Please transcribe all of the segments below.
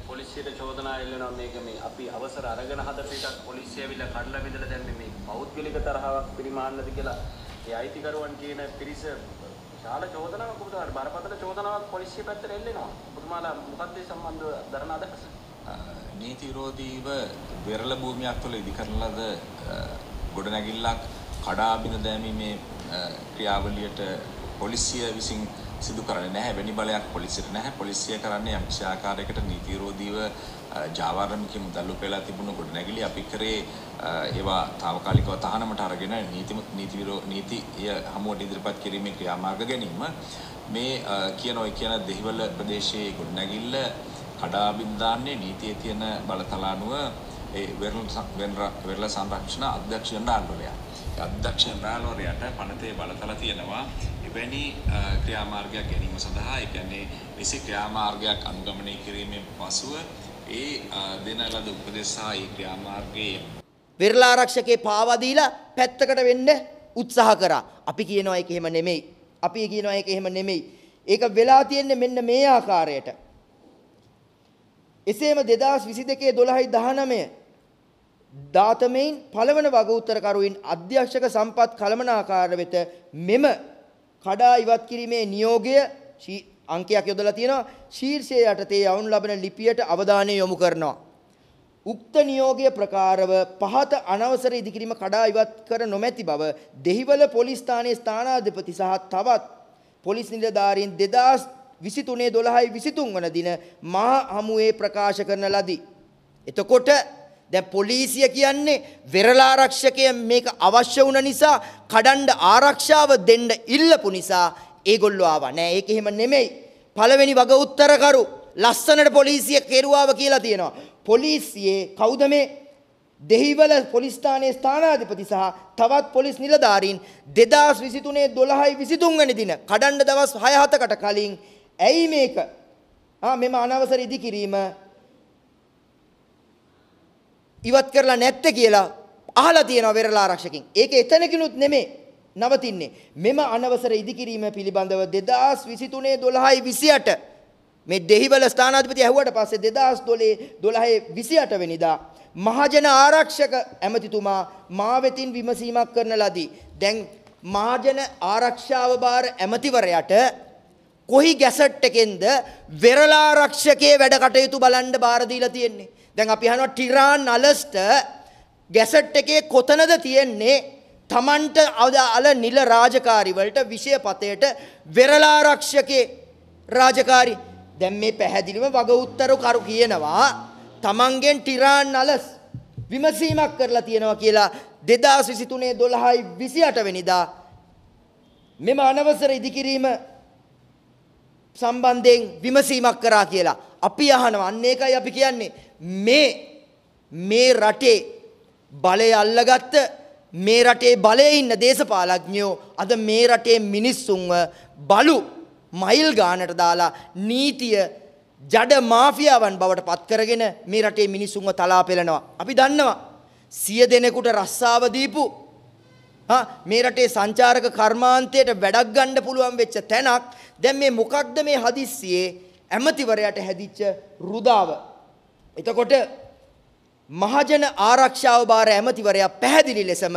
පොලිසියට චෝදනා එල්ලනවා මේක මේ අපි අවසර අරගෙන හද පිටක් පොලිසිය ඇවිල්ලා කඩලා විදලා දැන් මේ පෞද්ගලික තරහාවක් පරිමාන්නද කියලා ඒ අයිතිකරුවන් කියන පිරිස විශාල චෝදනාවක් ඔබතුමාට බරපතල චෝදනාවක් පොලිසිය පැත්තට එල්ලෙනවා. ඔබතුමාලා මොකක්ද ඒ සම්බන්ධව දරන අදහස? නීති විරෝධීව වෙරළ භූමියක් තුළ ඉදිකරන ලද ගොඩනැගිල්ලක් කඩා බිඳ දැමීමේ ක්‍රියාවලියට පොලිසිය විසින් සිදු කරන්නේ නැහැ. වෙනි බලයක් පොලිසියට නැහැ. පොලිසිය කරන්නේ යම් ආකාරයකට නීති විරෝධීව ජාවාරමික මුදල් උපයලා තිබුණු ගොඩනැගිලි අපි කරේ ඒවා తాවකාලිකව තහනමට අරගෙන නීතිය හමුවට ඉදිරිපත් කිරීමේ ක්‍රියාමාර්ග ගැනීම මේ කියන දෙහිවල ප්‍රදේශයේ ගොඩනැගිල්ල කඩා බින්දාන්නේ නීතියේ තියෙන බලතලානුව ඒ වෙරළ සංරක්ෂණ අධ්‍යක්ෂ ජනරාල්වරයා. අධ්‍යක්ෂ ජනරාල්වරයාට පනතේ බලතල තියෙනවා එවැනි ක්‍රියාමාර්ගයක් ගැනීම සඳහා ඒ කියන්නේ විසි ක්‍රියාමාර්ගයක් අනුගමනය කිරීමෙන් පසුව ඒ දෙන ලද උපදෙස් සහ ඒ ක්‍රියාමාර්ගයේ වෙරළ ආරක්ෂකේ පාවා දීලා පැත්තකට වෙන්න උත්සාහ කරා. අපි කියනවා ඒක එහෙම නෙමෙයි. ඒක වෙලා තියෙන්නේ මෙන්න මේ ආකාරයට. එසේම 2022-12-19 දාතමෙන් පළවන වග උත්තරකරුවින් අධ්‍යක්ෂක සම්පත් කළමනාකාර වෙත මෙම කඩා ඉවත් කිරීමේ නියෝගය අංකයක් යොදලා තියෙනවා. ශීර්ෂයේ යටතේ යවනු ලබන ලිපියට අවධානය යොමු කරනවා. උක්ත නියෝගය ප්‍රකාරව පහත අනවසර ඉදිකිරීම කඩා ඉවත් කර නොමැති බව දෙහිවල පොලිස් ස්ථානයේ ස්ථානාධිපති සහ තවත් පොලිස් නිලධාරීන් 2023-12-23 වන දින මහා හමුවේ ප්‍රකාශ කරන ලදී. එතකොට දැන් පොලිසිය කියන්නේ වෙරළ ආරක්ෂකය මේක අවශ්‍ය වුණ නිසා කඩන්න ආරක්ෂාව දෙන්න ඉල්ලපු නිසා ඒගොල්ලෝ ආවා. නෑ ඒක එහෙම නෙමෙයි. පළවෙනි වග උත්තරකරු ලස්සනට පොලිසිය කෙරුවාව කියලා තියෙනවා. පොලිසියේ කවුද මේ? දෙහිවල පොලිස් ස්ථානයේ ස්ථානාධිපති සහ තවත් පොලිස් නිලධාරීන් 2023-12-23 වෙනි දින කඩන්න දවස් 6-7කට කලින් ඇයි මේක මෙම අනවසර ඉදිකිරීම ඉවත් කරලා නැත්තේ කියලා අහලා තියෙනවා වෙරළ ආරක්ෂකෙන්. ඒක එතනකිනුත් නෙමෙයි නවතින්නේ. මෙම අනවසර ඉදිකිරීම පිළිබඳව 2023-12-28 මේ දෙහිවල ස්ථානාධිපති ඇහුවට පස්සේ 2012-28 වෙනිදා මහජන ආරක්ෂක ඇමතිතුමා මා වෙතින් විමසීමක් කරන ලදී. දැන් මහජන ආරක්ෂාව බාර ඇමතිවරයාට කොහි ගැසට් එකෙන්ද වෙරළ ආරක්ෂකයේ වැඩ කටයුතු බලන්න බාර දීලා තියෙන්නේ? දැන් අපි අහනවා ටිරාන් අලස්ට ගැසට් එකේ කොතනද තියෙන්නේ තමන්ට අදාළ නිල රාජකාරි වලට විෂයපතයට වෙරළ ආරක්ෂකයේ රාජකාරි. දැන් මේ පැහැදිලිව වග උත්තරු කරු කියනවා තමන්ගෙන් ටිරාන් අලස් විමසීමක් කරලා තියෙනවා කියලා 2023-12-28 වෙනිදා මෙම අනවසර ඉදිකිරීම සම්බන්ධයෙන් විමසීමක් කරා කියලා අපි අහනවා. අන්න ඒකයි අපි කියන්නේ මේ රටේ බලය අල්ලගත්ත මේ රටේ බලයේ ඉන්න දේශපාලඥයෝ අද මේ රටේ මිනිස්සුන්ව බලු මයිල් ගානට දාලා නීතිය ජඩ මාෆියාවන් බවට පත් කරගෙන මේ රටේ මිනිස්සුන්ව තලා පෙළනවා. අපි දන්නවා 100 දෙනෙකුට රස්සාව දීපු මේ රටේ සංචාරක කර්මාන්තයට වැඩක් ගන්න පුළුවන් වෙච්ච තැනක් දැන් මේ මොකක්ද මේ හදිස්සියේ ඇමතිවරයාට හැදිච්ච රුදාව. එතකොට මහජන ආරක්ෂාව බාර ඇමතිවරයා පැහැදිලි ලෙසම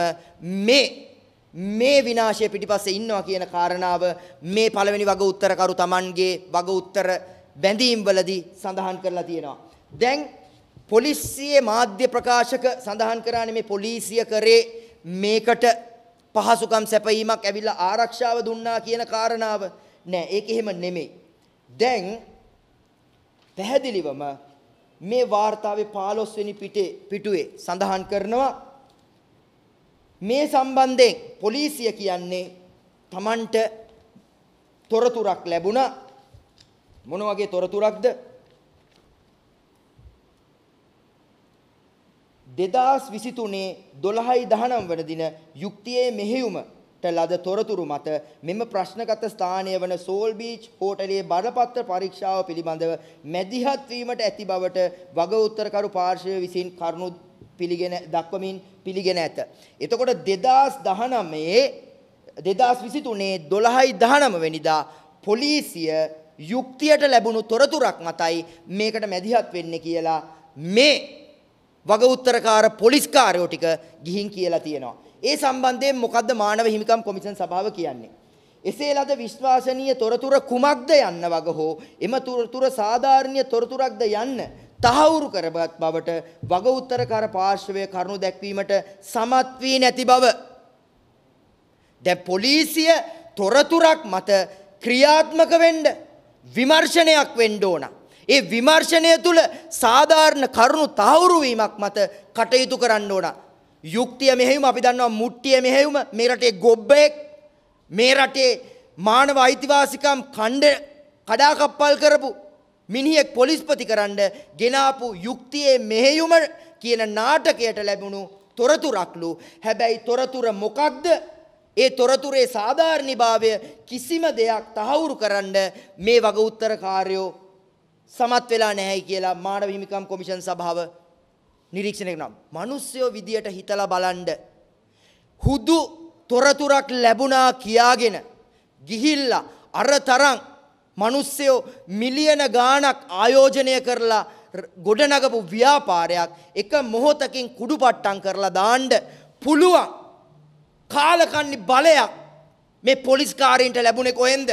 මේ විනාශය පිටිපස්සේ ඉන්නවා කියන කාරණාව මේ පළවෙනි වග උත්තරකරු Tamanගේ වග උත්තර බැඳීම් වලදී සඳහන් කරලා තියෙනවා. දැන් පොලිසියේ මාධ්‍ය ප්‍රකාශක සඳහන් කරානේ මේ පොලිසිය කරේ මේකට පහසුකම් සැපයීමක් ඇවිල්ලා ආරක්ෂාව දුන්නා කියන කාරණාව නෑ. ඒක එහෙම නෙමෙයි. දැන් පැහැදිලිවම මේ වාර්තාවේ 15 වෙනි පිටුවේ සඳහන් කරනවා මේ සම්බන්ධයෙන් පොලිසිය කියන්නේ Tamanට තොරතුරක් ලැබුණා. මොන වගේ තොරතුරක්ද? 2023-12-19 වන දින යුක්තියේ මෙහෙයුමට ලද තොරතුරු මත මෙම ප්‍රශ්නගත ස්ථානය වන සෝල් බීච් හෝටලයේ බරපතල පරීක්ෂාව පිළිබඳව මැදිහත් වීමට ඇති බවට වග උත්තරකරු පාර්ශවය විසින් කරුණු පිළිගෙන ඇත. එතකොට 2023-12-19 වෙනිදා පොලිසිය යුක්තියට ලැබුණු තොරතුරක් මතයි මේකට මැදිහත් වෙන්නේ කියලා මේ වග උත්තරකාර පොලිස් කාර්යෝ ටික ගිහින් කියලා තියෙනවා. ඒ සම්බන්ධයෙන් මොකද්ද මානව හිමිකම් කොමිෂන් සභාව කියන්නේ? එසේ ලද විශ්වාසනීය තොරතුර කුමක්ද යන්න වග හෝ එම තොරතුර සාධාරණීය තොරතුරක්ද යන්න තහවුරු කරගත් බවට වග උත්තරකාර පාර්ශවය කරුණු දැක්වීමට සමත් වී නැති බව. දැන් පොලිසිය තොරතුරක් මත ක්‍රියාත්මක වෙන්න විමර්ශනයක් වෙන්න ඕන. ඒ විමර්ශනය තුල සාධාරණ කරුණු තහවුරු වීමක් මත කටයුතු කරන්න ඕන. යුක්තිය මෙහෙයුම අපි දන්නවා මුට්ටිය මෙහෙයුම මේ රටේ ගොබ්බෙක් මේ රටේ මානව අයිතිවාසිකම් කඩාකප්පල් කරපු මිනිහෙක් පොලිස්පති කරන්න ගෙනාපු යුක්තියේ මෙහෙයුම කියන නාටකයට ලැබුණු තොරතුරක්ලු. හැබැයි තොරතුර මොකක්ද? ඒ තොරතුරේ සාධාරණීභාවය කිසිම දෙයක් තහවුරු කරන්න මේ වග උත්තරකාරයෝ සමත් වෙලා නැහැ කියලා මානව හිමිකම් කොමිෂන් සභාව නිරීක්ෂණය කරනවා. මිනිස්සුયો විදියට හිතලා බලන්න. හුදු තොරතුරක් ලැබුණා කියාගෙන ගිහිල්ලා අර තරම් මිනිස්සුયો මිලියන ගාණක් ආයෝජනය කරලා ගොඩනගපු ව්‍යාපාරයක් එක මොහොතකින් කුඩුපට්ටම් කරලා දාන්න පුළුවන් කාලකන්ණි බලයක් මේ පොලිස් කාර්යයන්ට ලැබුණේ කොහෙන්ද?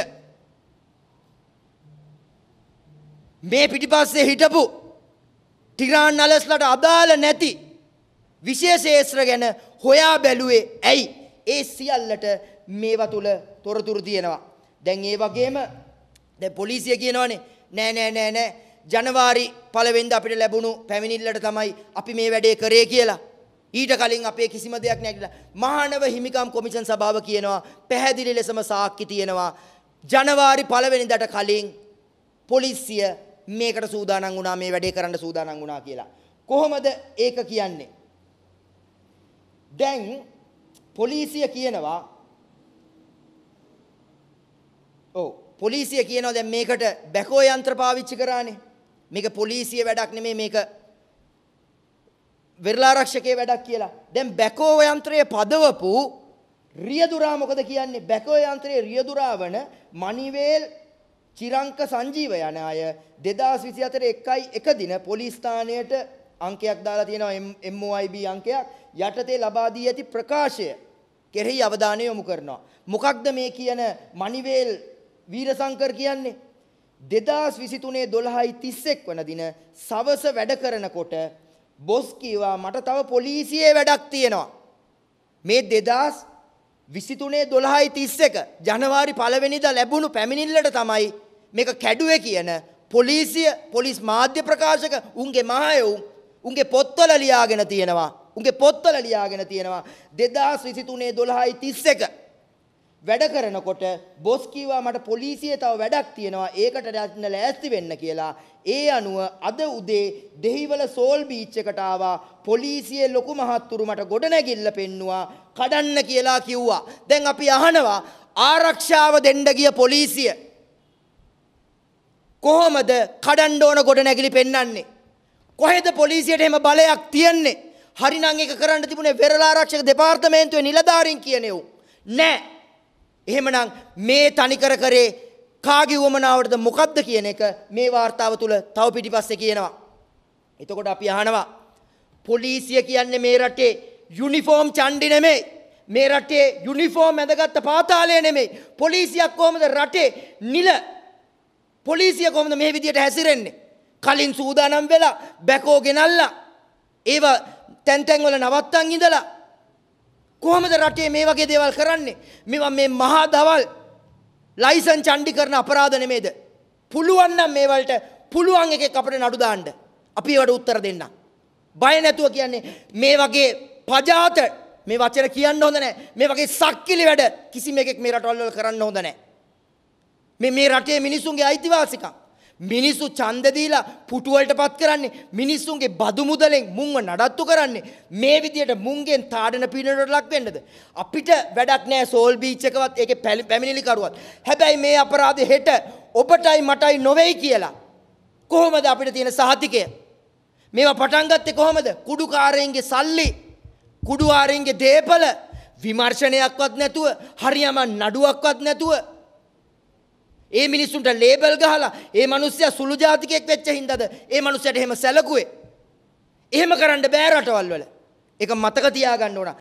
මේ පිටිපස්සේ හිටපු ටිරාන් නලස්ලට අදාළ නැති විශේෂ ශේත්‍ර ගැන හොයා බැලුවේ ඇයි? ඒ සියල්ලට මේවා තුල තොරතුරු තියෙනවා. දැන් ඒ වගේම දැන් පොලිසිය කියනවානේ නෑ ජනවාරි 1 වෙනිදා අපිට ලැබුණු පැමිණිල්ලට තමයි අපි මේ වැඩේ කරේ කියලා. ඊට කලින් අපේ කිසිම දෙයක් නැහැ. මානව හිමිකම් කොමිෂන් සභාව කියනවා පැහැදිලි ලෙසම සාක්ෂි තියෙනවා. ජනවාරි 1 වෙනිදාට කලින් පොලිසිය මේකට සූදානම් වුණා මේ වැඩේ කරන්න සූදානම් වුණා කියලා. කොහොමද ඒක කියන්නේ? දැන් පොලිසිය කියනවා පොලිසිය කියනවා දැන් මේකට බැකෝ යන්ත්‍ර පාවිච්චි කරානේ. මේක පොලිසිය වැඩක් නෙමෙයි මේක වෙරළාරක්ෂකයේ වැඩක් කියලා. දැන් බැකෝ යන්ත්‍රයේ පදවපු රියදුරා මොකද කියන්නේ? බැකෝ යන්ත්‍රයේ රියදුරා වන මණිවේල් චිරංක සංජීව යන අය 2024 1 දින පොලිස් ස්ථානයට අංකයක් දාලා තියෙනවා MOIB අංකයක් යටතේ ලබා දී ඇති ප්‍රකාශය කෙරෙහි අවධානය යොමු කරනවා. මොකක්ද මේ කියන මණිවේල් වීරසංකර් කියන්නේ? 2023 12:31 වන දින සවස වැඩ කරනකොට බොස් කිව්වා මට තව පොලිසියේ වැඩක් තියෙනවා. මේ 2023 12:31 ජනවාරි 1 වෙනිදා ලැබුණු පැමිණිල්ලට තමයි මේක කැඩුවේ කියන පොලිසිය පොලිස් මාධ්‍ය ප්‍රකාශක උන්ගේ මහයෝ උන්ගේ පොත්වල ලියාගෙන තියෙනවා. 2023 12:31 වැඩ කරනකොට බොස් කිව්වා මට පොලිසියේ තව වැඩක් තියෙනවා ඒකට යන්න ලෑස්ති වෙන්න කියලා. ඒ අනුව අද උදේ දෙහිවල සෝල් බීච් එකට ආවා. පොලිසියේ ලොකු මහත්තුරු මට ගොඩනැගිල්ල පෙන්නුවා කඩන්න කියලා කිව්වා. දැන් අපි අහනවා ආරක්ෂාව දෙන්න ගිය පොලිසිය කොහොමද කඩන්න ඕන ගොඩනැගිලි පෙන්වන්නේ? කොහෙද පොලිසියට එහෙම බලයක් තියන්නේ? හරිනම් ඒක කරන්න තිබුණේ වෙරළාරක්ෂක දෙපාර්තමේන්තුවේ නිලධාරීන් කියනේ නෑ. එහෙමනම් මේ තනිකර කරේ කාගේ වමනාවටද මොකද්ද කියන එක මේ වාර්තාව තුල තව පිටිපස්සේ කියනවා. එතකොට අපි අහනවා පොලිසිය කියන්නේ මේ රටේ යුනිෆෝම් චණ්ඩි නෙමෙයි. මේ රටේ යුනිෆෝම් ඇඳගත්ත පාතාලය නෙමෙයි. පොලිසියක් කොහොමද රටේ නිල පොලිසිය කොහොමද මේ විදියට හැසිරෙන්නේ? කලින් සූදානම් වෙලා බැකෝ ගෙනල්ලා ඒව තැන් වල නවත්තන් ඉඳලා කොහොමද රටේ මේ වගේ දේවල් කරන්නේ? මේවා මේ මහා දවල් ලයිසන් චණ්ඩි කරන අපරාධ නෙමේද? පුළුවන් නම් මේ වලට පුළුවන් එකෙක් අපිට නඩු දාන්න. අපි ඒවට උත්තර දෙන්න. බය නැතුව කියන්නේ මේ වගේ පජාත මේ වචන කියන්න හොඳ නැහැ. මේ වගේ සක්කිලි වැඩ කිසිම එකෙක් මේ රටවල් වල කරන්න හොඳ නැහැ. මේ රටේ මිනිසුන්ගේ අයිතිවාසිකම් මිනිස්සු ඡන්ද දීලා පුටු වලටපත් කරන්නේ මිනිස්සුන්ගේ බදු මුදලෙන් මුන්ව නඩත්තු කරන්නේ මේ විදියට මුන්ගෙන් තාඩන පීඩනවලට ලක් වෙන්නද? අපිට වැඩක් නැහැ සෝල් බීච් එකවත් ඒකේ පැමිණිලි කරුවත්. හැබැයි මේ අපරාධෙ හෙට ඔබටයි මටයි නොවේයි කියලා කොහොමද අපිට තියෙන සහතිකය? මේවා පටන් ගත්තේ කොහොමද? කුඩුකාරයන්ගේ සල්ලි කුඩුකාරයන්ගේ දේපල විමර්ශනයක්වත් නැතුව හරියම නඩුවක්වත් නැතුව ඒ මිනිස්සුන්ට ලේබල් ගහලා ඒ මිනිස්සයා සුළු ජාතිකයෙක් වෙච්ච හින්දාද ඒ මිනිස්සයාට එහෙම සැලකුවේ. එහෙම කරන්න බෑ රටවල් වල. ඒක මතක තියාගන්න ඕන.